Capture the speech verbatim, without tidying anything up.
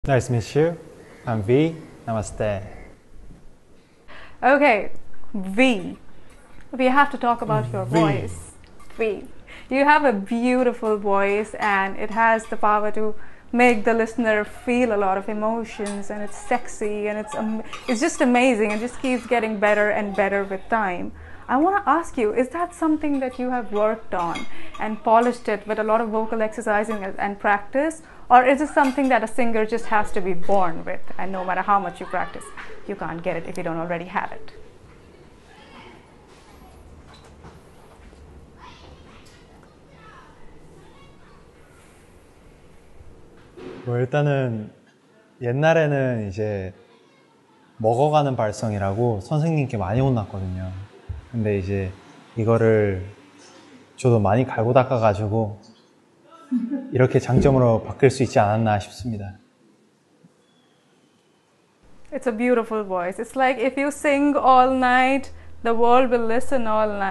Nice to meet you. I'm V. Namaste. Okay, V. We have to talk about your V. voice. V. You have a beautiful voice and it has the power to make the listener feel a lot of emotions, and it's sexy and it's um, it's just amazing and just keeps getting better and better with time. I want to ask you, is that something that you have worked on and polished it with a lot of vocal exercising and practice, or is it something that a singer just has to be born with, and no matter how much you practice, you can't get it if you don't already have it? 뭐 일단은 옛날에는 이제 먹어가는 발성이라고 선생님께 많이 혼났거든요. 근데 이제 이거를 저도 많이 갈고 닦아가지고 이렇게 장점으로 바뀔 수 있지 않았나 싶습니다. It's a beautiful voice. It's like if you sing all night, the world will listen all night.